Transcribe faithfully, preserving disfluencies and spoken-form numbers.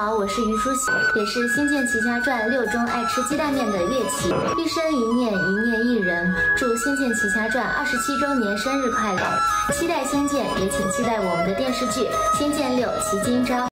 好，我是虞书喜，也是《仙剑奇侠传六》中爱吃鸡蛋面的岳绮。一生一念，一念一人。祝《仙剑奇侠传》二十七周年生日快乐！期待仙剑，也请期待我们的电视剧《仙剑六奇今朝》。